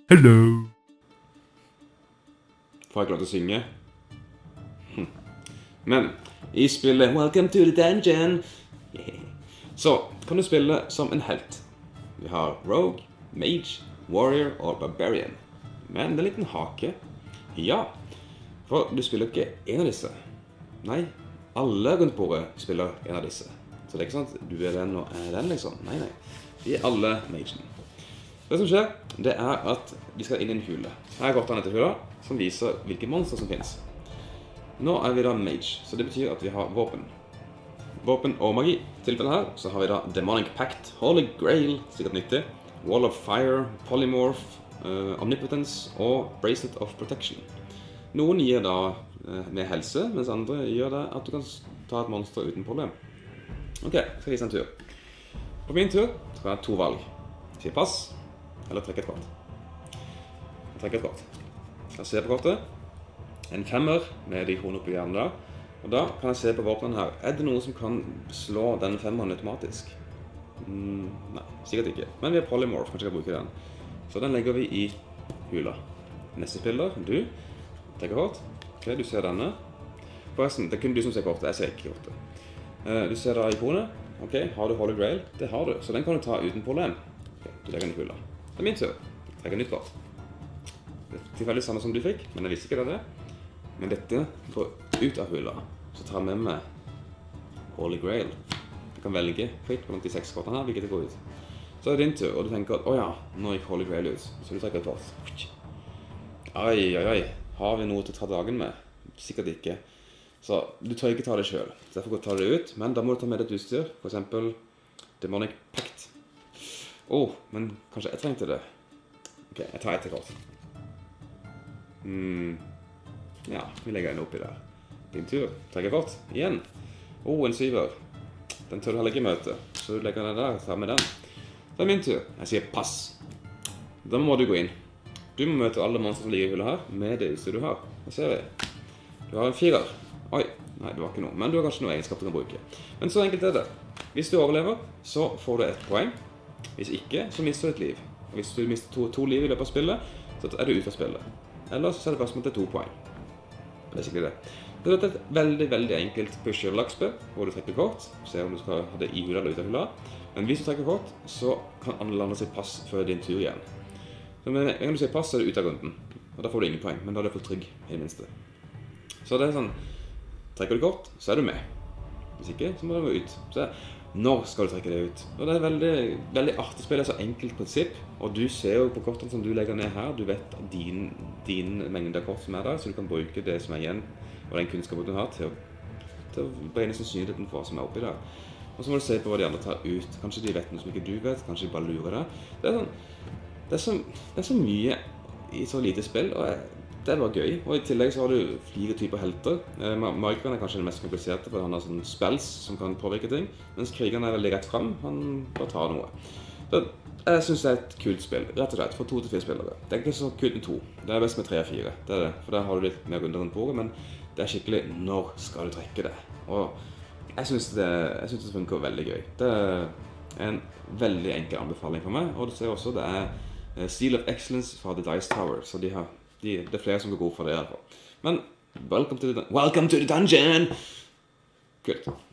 Hello. Får jeg klart å synge? Men i spillet Welcome to the Dungeon så kan du spille som en helt. Vi har Rogue, Mage, Warrior og Barbarian. Men det er en liten hake. Ja, for du spiller ikke en av disse. Nei, alle rundt bordet spiller en av disse. Så det er ikke sånn at du er den og er den liksom. Nei. De er alle Magen. Det som skjer, det er at de skal inn i en hule. Her er kortene etter hula, som viser hvilke monster som finnes. Nå er vi da Mage, så det betyr at vi har våpen. Våpen og magi. I tilfellet her så har vi da Demonic Pact, Holy Grail, sikkert nyttig, Wall of Fire, Polymorph, Omnipotence og Bracelet of Protection. Noen gir da med helse, mens andre gjør det at du kan ta et monster uten problem. Ok, skal jeg vise en tur. På min tur skal jeg ha 2 valg. Si pass, eller trekke et kort. Jeg trekker et kort. Jeg ser på kortet. En 5-er med de kronene oppi hjernen der. Og da kan jeg se på våpnene her. Er det noe som kan slå denne 5-eren automatisk? Nei, sikkert ikke. Men vi har Polymorph, kanskje jeg kan bruke den. Så den legger vi i hula. Neste spiller, du. Trekker kort. Ok, du ser denne. Forresten, det er kun du som ser kortet, jeg ser ikke kortet. Du ser da ikonet. Ok, har du Holy Grail? Det har du, så den kan du ta uten problem. Ok, du legger den i hula. Det er min tur. Jeg trekker nytt kort. Det er tilfeldig samme som du fikk, men jeg visste ikke det. Men dette går ut av hula. Så tar jeg med meg Holy Grail. Du kan velge fritt blant de 6 kortene her, hvilket det går ut. Så er det din tur, og du tenker at, åja, nå gikk Holy Grail ut. Så du trekker et kort. Ai. Har vi noe til å ta dagen med? Sikkert ikke. Så du tør ikke ta det selv. Derfor tar du det ut, men da må du ta med deg et utstyr. For eksempel Demonic Pact. Men kanskje jeg trengte det. Ok, jeg tar et kort. Ja, vi legger den oppi der. Din tur. Trekker kort. Igjen. En 7-er. Den tør du heller ikke møte. Så du legger den der og tar med den. Det er min tur. Jeg sier pass. Da må du gå inn. Du må møte alle monster som ligger i hullet her, med det utstyret du har. Hva ser vi? Du har en 4-er. Oi, nei, det var ikke noe. Men du har kanskje noe egenskap du kan bruke. Men så enkelt er det. Hvis du overlever, så får du 1 poeng. Hvis ikke, så mister du et liv. Og hvis du mister 2 liv i løpet av spillet, så er du ute av spillet. Ellers så er det bare som at det er 2 poeng. Basically det. Det er et veldig, veldig enkelt push-your-luck-spill, hvor du trekker kort, se om du skal ha det i hula eller ut av hula. Men hvis du trekker kort, så kan andre lande sitt pass før din tur igjen. Så en gang du sier pass, så er du ute av runden. Og da får du ingen poeng, men da er du for trygg i det minste. Så det er sånn, trekker du kort, så er du med. Hvis ikke, så må du gå ut. Så når skal du trekke det ut? Og det er veldig, veldig artig spill, det er så enkelt prinsipp. Og du ser jo på kortene som du legger ned her, du vet din mengde kort som er der, så du kan bruke det som er igjen, og den kunnskapen du har, til å beregne sannsynligheten for hva som er oppi der. Og så må du se på hva de andre tar ut. Kanskje de vet noe som ikke du vet, kanskje de bare lurer deg. Det er så mye i så lite spill, og det er bare gøy. Og i tillegg så har du 4 typer helter. Mageren er kanskje den mest kompliserte, for han har sånne spells som kan påvirke ting. Mens krigeren er veldig rett frem, han bare tar noe. Så jeg synes det er et kult spill, rett og slett, for 2 til 4 spillere. Det er ikke så kult med 2. Det er best med 3 og 4. Det er det, for der har du litt mer runder rundt bordet, men det er skikkelig, når skal du trekke det? Og jeg synes det funker veldig gøy. Det er en veldig enkel anbefaling for meg, og du ser også det er Seal of Excellence fra The Dice Tower, så det er flere som går god for det i hvert fall. Men welcome to the dungeon! Kult.